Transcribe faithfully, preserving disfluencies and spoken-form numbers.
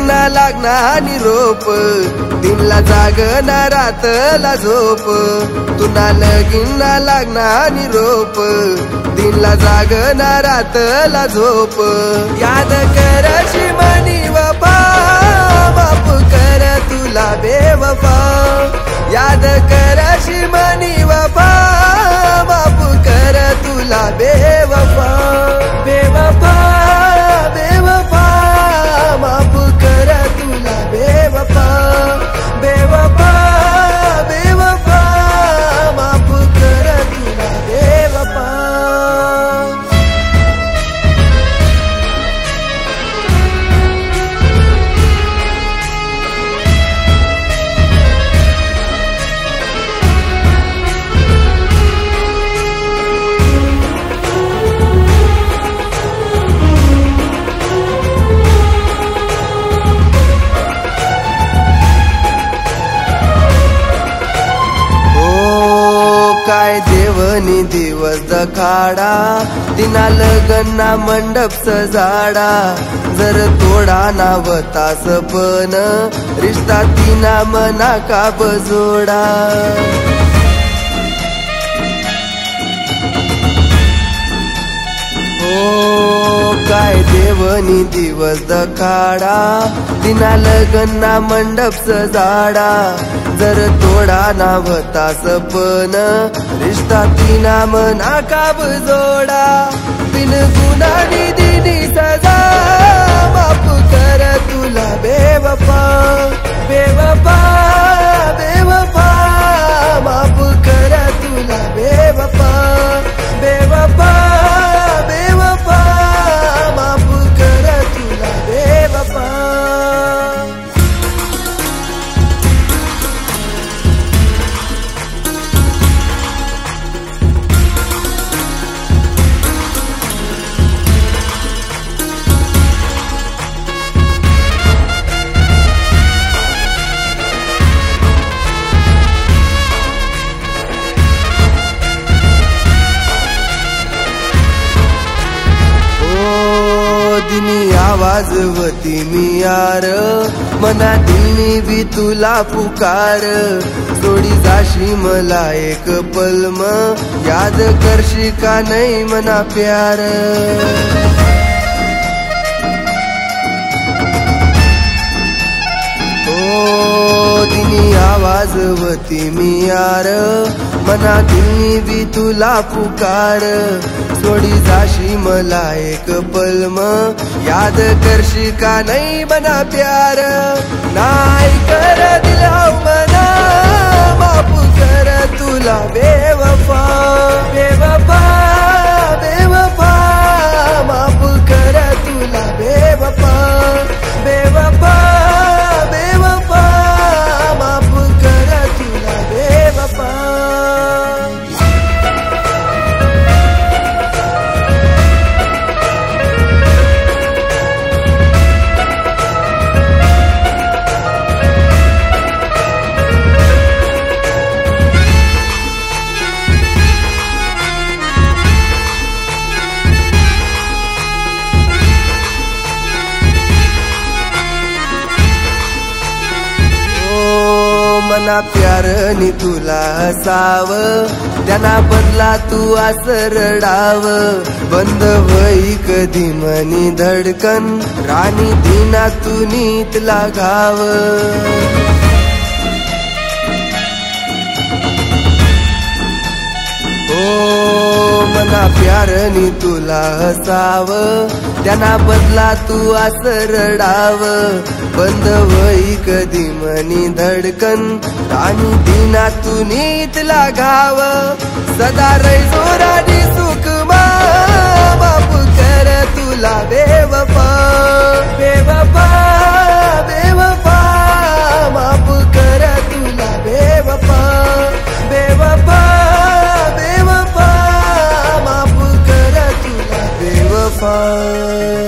ना लागना निरोप दिनला जागना रातला झोप तुना लगीन ना लागना निरोप दिनला जागना रातला झोप याद करशी मनी वफा बाप कर तुला बेवफा याद करशी मनी वफा बाप कर तुला बेवफा बेवफा बेवफा माफ कर तुला बेवफा बेवफा बेवफा माफ कर तुला बेवफा काय देवनी दिवस दखाडा तिना लगना मंडप सजाडा जर तोडा नावता सपन रिश्ता तिना मना का बजोडा काय देवनी दिवस दखाडा तिना लगना मंडप सजाडा जर तोडा नावता सपन रिश्ता तिना मना का बजोडा बिन गुनानी दिनी सजा माफ कर तुला बेवफा बेवफा बेवफा माफ कर तुला बेवफा बेवफा बेवफा माफ कर तुला बेवफा दिनी आवाज वती मी यार मना दिनी भी तुला पुकार सोडी जाशी मला एक पलम याद करशी का नाही मना प्यार दिनी आवाज वती मी यार मना दिनी भी तुला पुकार सोडी जाशी मला एक पलम याद करशी का नाही मना प्यार नाही कर दिलाव मना माफ कर तुला बेवफा बेवफा बेवफा माफ कर तुला बेवफा बेवफा बेवफा माफ कर तुला बेवफा मना प्यार नि तुला हसाव त्यांना बदला तू असरडाव बंद होई कधी मनी धडकन राणी दिना तू नीत लागाव मना प्यार नि तुला हसाव त्यांना बदला तू असरडाव बंद होई कधी मनी धडकन राणी दिना तू नीत लागाव सदा रै जोरानी सुख माफ कर तुला बेवफा बेवफा बेवफा माफ कर तुला बेवफा बेवफा बेवफा माफ कर तुला बेवफा